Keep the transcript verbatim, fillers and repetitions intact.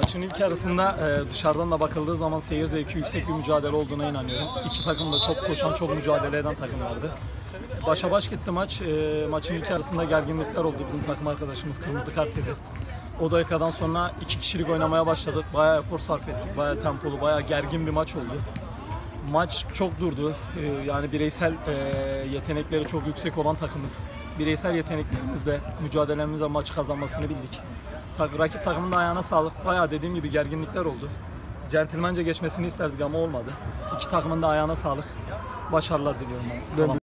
Maçın ilk yarısında e, dışarıdan da bakıldığı zaman seyir zevki yüksek bir mücadele olduğuna inanıyorum. İki takım da çok koşan, çok mücadele eden takımlardı. Başa baş gitti maç. E, maçın ilk yarısında gerginlikler oldu. Bizim takım arkadaşımız kırmızı kart yedi. O dakikadan sonra iki kişilik oynamaya başladık. Bayağı efor sarf ettik. Bayağı tempolu, bayağı gergin bir maç oldu. Maç çok durdu. Ee, yani bireysel e, yetenekleri çok yüksek olan takımız. Bireysel yeteneklerimizle mücadelemizle maçı kazanmasını bildik. Tak, rakip takımın da ayağına sağlık. Bayağı dediğim gibi gerginlikler oldu. Centilmence geçmesini isterdik ama olmadı. İki takımın da ayağına sağlık. Başarılar diliyorum ben.